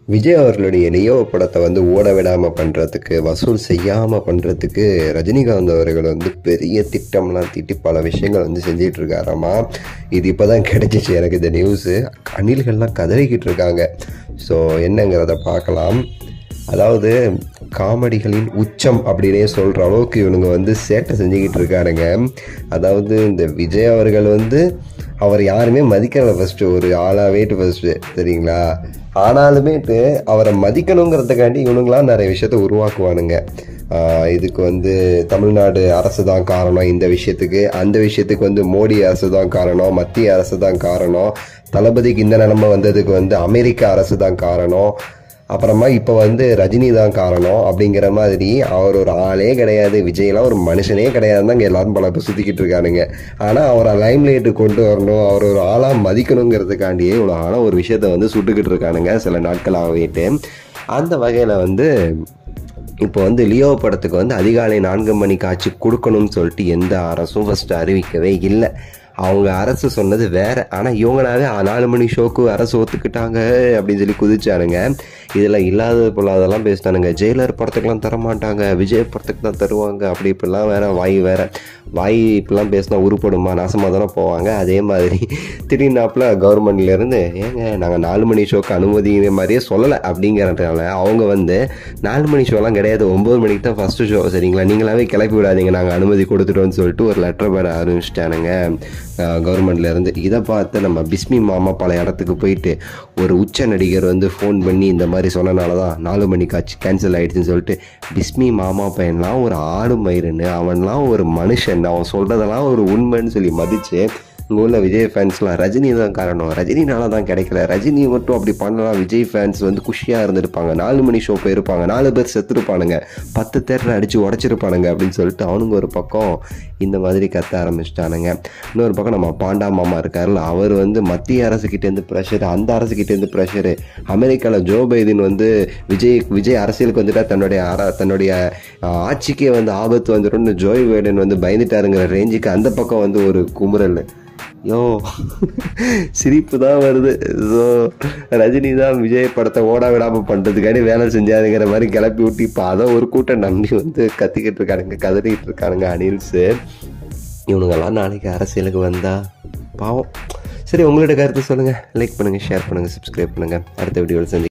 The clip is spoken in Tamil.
விஜய் அவர்களுடைய லியோ படத்தை வந்து ஓட விடாமல் பண்ணுறதுக்கு, வசூல் செய்யாமல் பண்ணுறதுக்கு ரஜினிகாந்த் அவர்கள் வந்து பெரிய திட்டம்லாம் தீட்டி பல விஷயங்கள் வந்து செஞ்சிட்டு இருக்காராமா. இது இப்போ தான் கிடைச்சிச்சு எனக்கு இந்த நியூஸு. அணில்கள்லாம் கதறிக்கிட்டு இருக்காங்க. ஸோ என்னங்கிறத பார்க்கலாம். அதாவது காமெடிகளின் உச்சம் அப்படின்னே சொல்கிற அளவுக்கு இவனுங்க வந்து சேட்டை செஞ்சுக்கிட்டு இருக்காருங்க. அதாவது இந்த விஜய் அவர்கள் வந்து அவர் யாருமே மதிக்கலை ஃபஸ்ட்டு, ஒரு ஆளாவேட்டு ஃபஸ்ட்டு, சரிங்களா? ஆனாலுமேட்டு அவரை மதிக்கணுங்கிறதுக்காண்டி இவனுங்களாம் நிறைய விஷயத்த உருவாக்குவானுங்க. இதுக்கு வந்து தமிழ்நாடு அரசு தான் காரணம், இந்த விஷயத்துக்கு அந்த விஷயத்துக்கு வந்து மோடி அரசு தான் காரணம், மத்திய அரசு தான் காரணம், தளபதிக்கு இந்த நிலைமை வந்ததுக்கு வந்து அமெரிக்க அரசு தான் காரணம், அப்புறமா இப்போ வந்து ரஜினி தான் காரணம் அப்படிங்கிற மாதிரி. அவர் ஒரு ஆளே கிடையாது, விஜய்லாம் ஒரு மனுஷனே கிடையாதுன்னு தான் இங்கே எல்லாரும் பல பேர் சுற்றிக்கிட்டு இருக்கானுங்க. ஆனால் அவரை லைம்லைட்டு கொண்டு வரணும், அவர் ஒரு ஆளாக மதிக்கணுங்கிறதுக்காண்டியே இவ்வளோ ஆனால் ஒரு விஷயத்த வந்து சுட்டுக்கிட்டு இருக்கானுங்க சில நாட்களாகவேட்டு. அந்த வகையில் வந்து இப்போ வந்து லியோ படத்துக்கு வந்து அதிகாலை 4 மணி காட்சி கொடுக்கணும்னு சொல்லிட்டு எந்த அரசும் ஃபஸ்ட்டு அறிவிக்கவே இல்லை. அவங்க அரசு சொன்னது வேற. ஆனால் இவங்களாவே 4 மணி ஷோக்கு அரசு ஒத்துக்கிட்டாங்க அப்படின்னு சொல்லி குதிச்சானுங்க. இதில் இல்லாத பொல்லாதெல்லாம் பேசிட்டானுங்க. ஜெயிலர் படத்துக்கெலாம் தரமாட்டாங்க, விஜய் படத்துக்கு தான் தருவாங்க, அப்படி இப்படிலாம் வேற வாய் இப்படிலாம் பேசினா உருப்படுமா, நாசமாக தானே போவாங்க. அதே மாதிரி திடீர்னாப்பில் கவர்மெண்ட்லேருந்து ஏங்க நாங்கள் 4 மணி ஷோக்கு அனுமதிங்கிற மாதிரியே சொல்லலை அப்படிங்கிறதுனால அவங்க வந்து 4 மணி ஷோலாம் கிடையாது, 9 மணிக்கு தான் ஃபஸ்ட்டு ஷோ, சரிங்களா, நீங்களாவே கிளப்பி விடாதீங்க, நாங்கள் அனுமதி கொடுத்துட்டோன்னு சொல்லிட்டு ஒரு லெட்டர் பேட ஆரம்பிச்சிட்டானுங்க கவர்மெண்ட்லேருந்து. இதை பார்த்து நம்ம பிஸ்மி மாமா பல இடத்துக்கு போயிட்டு ஒரு உச்ச நடிகர் வந்து ஃபோன் பண்ணி இந்த மாதிரி சொன்னனால தான் 4 மணி காட்சி கேன்சல் ஆகிடுச்சுன்னு சொல்லிட்டு, பிஸ்மி மாமா பையன்லாம் ஒரு ஆடு மயிருன்னு, அவன்லாம் ஒரு மனுஷன், அவன் சொல்கிறதெல்லாம் ஒரு உண்மைன்னு சொல்லி மதித்து இங்கே உள்ள விஜய் ஃபேன்ஸ்லாம் ரஜினி தான் காரணம், ரஜினினால தான் கிடைக்கல, ரஜினி மட்டும் அப்படி பண்ணலாம், விஜய் ஃபேன்ஸ் வந்து குஷியாக இருந்திருப்பாங்க, 4 மணி ஷோ போயிருப்பாங்க, 4 பேர் செத்துருப்பானுங்க, 10 தேட்டரை அடித்து உடச்சிருப்பானுங்க அப்படின்னு சொல்லிட்டு அவனுங்க ஒரு பக்கம் இந்த மாதிரி கத்த ஆரம்பிச்சிட்டானுங்க. இன்னொரு பக்கம் நம்ம பாண்டா மாமா இருக்காருல்ல, அவர் வந்து மத்திய அரசுக்கிட்டேருந்து ப்ரெஷரு, அந்த அரசுக்கிட்டேருந்து ப்ரெஷரு, அமெரிக்காவில் ஜோ பைடன் வந்து விஜய் அரசியலுக்கு வந்துட்டா தன்னுடைய ஆட்சிக்கே வந்து ஆபத்து வந்துடும், ஜோ பைடன் வந்து பயந்துட்டாருங்கிற ரேஞ்சுக்கு அந்த பக்கம் வந்து ஒரு குமுறல். யோ சிரிப்பு தான் வருது. ஸோ ரஜினி தான் விஜய் படத்தை ஓட விடாமல் பண்ணுறதுக்காண்டி வேலை செஞ்சாருங்கிற மாதிரி கிளப்பி விட்டு இப்போ அதை ஒரு கூட்டம் நம்பி வந்து கத்திக்கிட்டு இருக்கானுங்க, கதறிக்கிட்டு இருக்கானுங்க அனில்ஸு. இவனுங்கெல்லாம் நாளைக்கு அரசியலுக்கு வந்தா பாவம். சரி, உங்களோட கருத்து சொல்லுங்கள், லைக் பண்ணுங்கள், ஷேர் பண்ணுங்கள், சப்ஸ்கிரைப் பண்ணுங்கள். அடுத்த வீடியோவில் சந்தி.